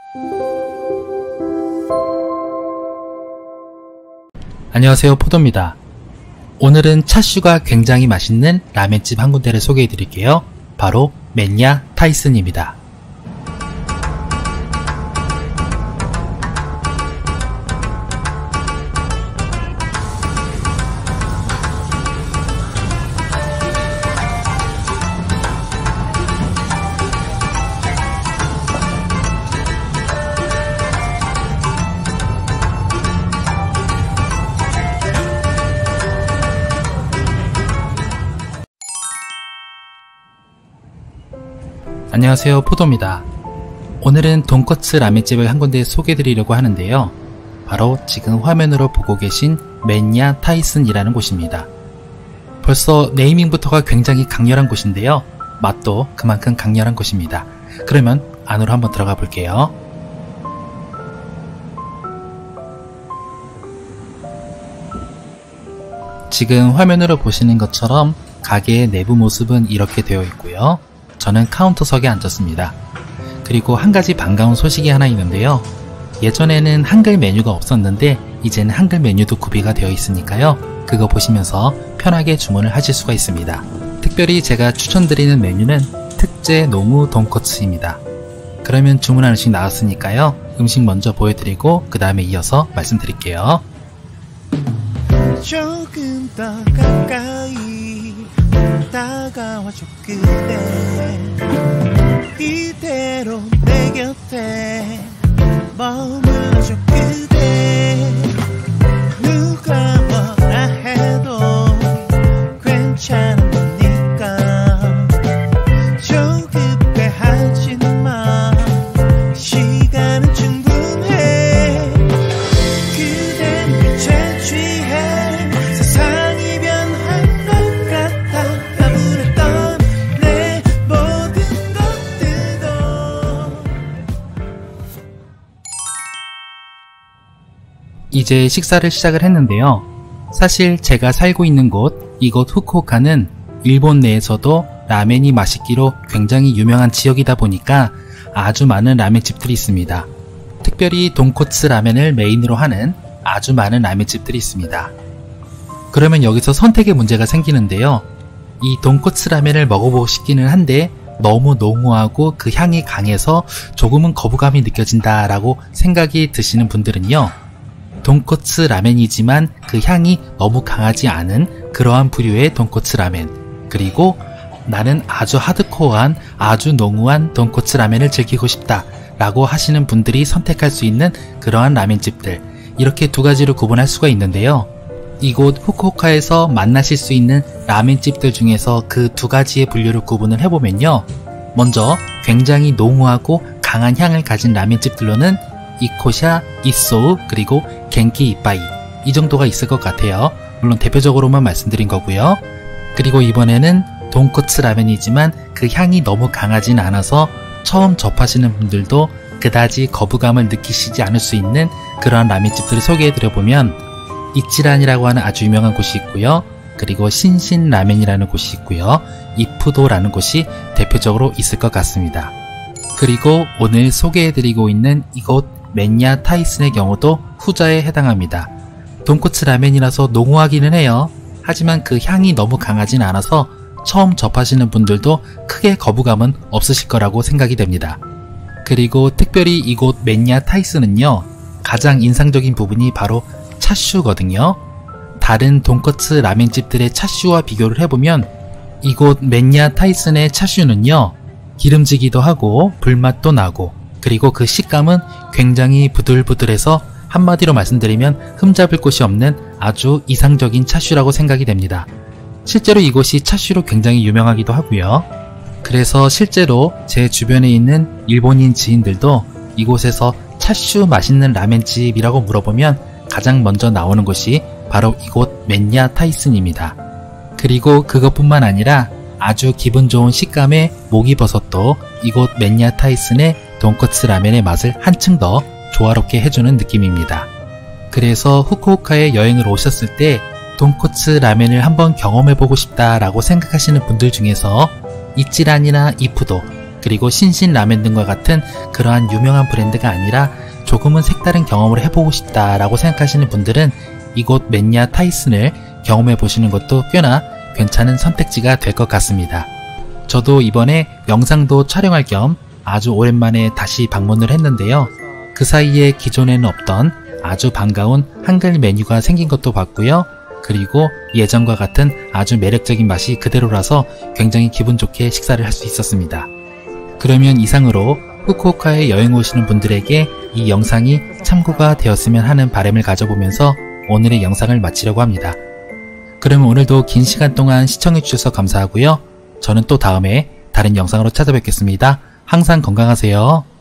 안녕하세요, 포도입니다. 오늘은 차슈가 굉장히 맛있는 라멘집 한 군데를 소개해 드릴게요. 바로 맨야 타이슨입니다. 안녕하세요, 포도입니다. 오늘은 돈코츠 라멘집을 한 군데 소개해드리려고 하는데요. 바로 지금 화면으로 보고 계신 맨야 타이슨이라는 곳입니다. 벌써 네이밍부터가 굉장히 강렬한 곳인데요. 맛도 그만큼 강렬한 곳입니다. 그러면 안으로 한번 들어가 볼게요. 지금 화면으로 보시는 것처럼 가게의 내부 모습은 이렇게 되어 있고요. 저는 카운터석에 앉았습니다. 그리고 한 가지 반가운 소식이 하나 있는데요. 예전에는 한글 메뉴가 없었는데 이제는 한글 메뉴도 구비가 되어 있으니까요. 그거 보시면서 편하게 주문을 하실 수가 있습니다. 특별히 제가 추천드리는 메뉴는 특제 노무 돈코츠입니다. 그러면 주문한 음식 나왔으니까요. 음식 먼저 보여드리고 그 다음에 이어서 말씀드릴게요. 조금 더 가까이 다가와줘 그대 이대로 내 곁에 머물러줘 그대 누가 뭐라 해도 괜찮으니까 조급해하지마 시간은 충분해 그댄 빛에 취해 세상이 변한 것 같아 가물했던 내 모든 것들도. 이제 식사를 시작을 했는데요. 사실 제가 살고 있는 곳, 이곳 후쿠오카는 일본 내에서도 라멘이 맛있기로 굉장히 유명한 지역이다 보니까 아주 많은 라멘집들이 있습니다. 특별히 돈코츠 라멘을 메인으로 하는 아주 많은 라멘집들이 있습니다. 그러면 여기서 선택의 문제가 생기는데요. 이 돈코츠 라멘을 먹어보고 싶기는 한데 너무 농후하고 그 향이 강해서 조금은 거부감이 느껴진다 라고 생각이 드시는 분들은요. 돈코츠 라멘이지만 그 향이 너무 강하지 않은 그러한 부류의 돈코츠 라멘, 그리고 나는 아주 하드코어한 아주 농후한 돈코츠 라멘을 즐기고 싶다 라고 하시는 분들이 선택할 수 있는 그러한 라멘집들, 이렇게 두 가지로 구분할 수가 있는데요. 이곳 후쿠오카에서 만나실 수 있는 라멘집들 중에서 그 두 가지의 분류를 구분을 해보면요. 먼저 굉장히 농후하고 강한 향을 가진 라멘집들로는 이코샤, 이소우, 그리고 겐키 이빠이, 이 정도가 있을 것 같아요. 물론 대표적으로만 말씀드린 거고요. 그리고 이번에는 돈코츠 라멘이지만 그 향이 너무 강하진 않아서 처음 접하시는 분들도 그다지 거부감을 느끼시지 않을 수 있는 그러한 라멘집들을 소개해드려보면 이치란이라고 하는 아주 유명한 곳이 있고요. 그리고 신신라멘이라는 곳이 있고요. 이푸도라는 곳이 대표적으로 있을 것 같습니다. 그리고 오늘 소개해드리고 있는 이곳 맨야 타이슨의 경우도 후자에 해당합니다. 돈코츠 라멘이라서 농후하기는 해요. 하지만 그 향이 너무 강하진 않아서 처음 접하시는 분들도 크게 거부감은 없으실 거라고 생각이 됩니다. 그리고 특별히 이곳 맨야 타이슨은요, 가장 인상적인 부분이 바로 차슈거든요. 다른 돈코츠 라멘집들의 차슈와 비교를 해보면 이곳 맨야 타이슨의 차슈는요, 기름지기도 하고 불맛도 나고, 그리고 그 식감은 굉장히 부들부들해서 한마디로 말씀드리면 흠잡을 곳이 없는 아주 이상적인 차슈라고 생각이 됩니다. 실제로 이곳이 차슈로 굉장히 유명하기도 하고요. 그래서 실제로 제 주변에 있는 일본인 지인들도 이곳에서 차슈 맛있는 라멘집이라고 물어보면 가장 먼저 나오는 곳이 바로 이곳 맨야 타이슨입니다. 그리고 그것뿐만 아니라 아주 기분 좋은 식감의 목이버섯도 이곳 맨야 타이슨의 돈코츠 라멘의 맛을 한층 더 조화롭게 해주는 느낌입니다. 그래서 후쿠오카에 여행을 오셨을 때 돈코츠 라멘을 한번 경험해보고 싶다라고 생각하시는 분들 중에서 이치란이나 이푸도, 그리고 신신라면 등과 같은 그러한 유명한 브랜드가 아니라 조금은 색다른 경험을 해보고 싶다라고 생각하시는 분들은 이곳 맨야 타이슨을 경험해 보시는 것도 꽤나 괜찮은 선택지가 될 것 같습니다. 저도 이번에 영상도 촬영할 겸 아주 오랜만에 다시 방문을 했는데요. 그 사이에 기존에는 없던 아주 반가운 한글 메뉴가 생긴 것도 봤고요. 그리고 예전과 같은 아주 매력적인 맛이 그대로라서 굉장히 기분 좋게 식사를 할 수 있었습니다. 그러면 이상으로 후쿠오카에 여행 오시는 분들에게 이 영상이 참고가 되었으면 하는 바람을 가져보면서 오늘의 영상을 마치려고 합니다. 그러면 오늘도 긴 시간 동안 시청해주셔서 감사하고요. 저는 또 다음에 다른 영상으로 찾아뵙겠습니다. 항상 건강하세요.